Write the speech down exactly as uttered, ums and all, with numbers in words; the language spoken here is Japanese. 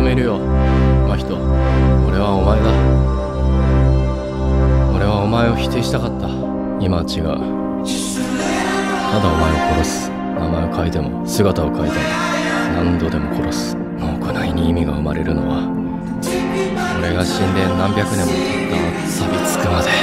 めるよ真人。俺はお前だ。俺はお前を否定したかった。今は違う。ただお前を殺す。名前を変えても姿を変えても何度でも殺す。もう行いに意味が生まれるのは俺が死んで何百年も経った錆びつくまで。